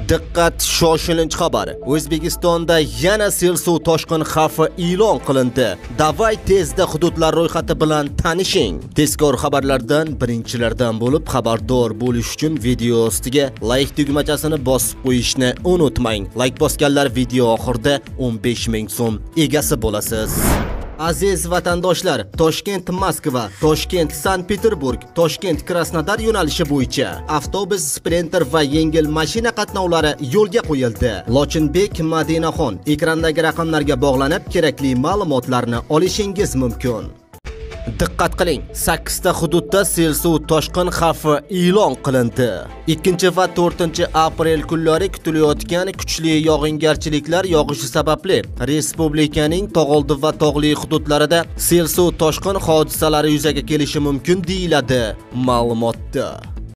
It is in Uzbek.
Diqqat, shoshilinch xabar. O'zbekistonda yana sel suv toshqin xavfi e'lon qilindi. Davay tezda hududlar ro'yxati bilan tanishing. Tezkor xabarlardan birinchilardan bo'lib xabardor bo'lish uchun video ostiga like tugmachasini bosib qo'yishni unutmang. Like bosganlar video oxirida 15 ming so'm egasi bo'lasiz. Aziz vatandoshlar, Toshkent-Moskva, Toshkent-Sankt-Peterburg, Toshkent-Krasnodar yo'nalishi bo'yicha avtobus, sprinter va yengil mashina qatnovlari yo'lga qo'yildi. Lochinbek Madinaxon ekrandagi raqamlarga bog'lanib kerakli ma'lumotlarni olishingiz mumkin. Diqqat qiling, 8 ta hududda sel suv toshqin xavfi e'lon qilindi. 2 va 4 aprel kunlari kutilayotgan kuchli yog'ingarchiliklar yog'ishi sababli respublikaning tog'oldi va tog'li hududlarida sel suv toshqin hodisalari yuzaga kelishi mumkin deyiladi ma'lumotda.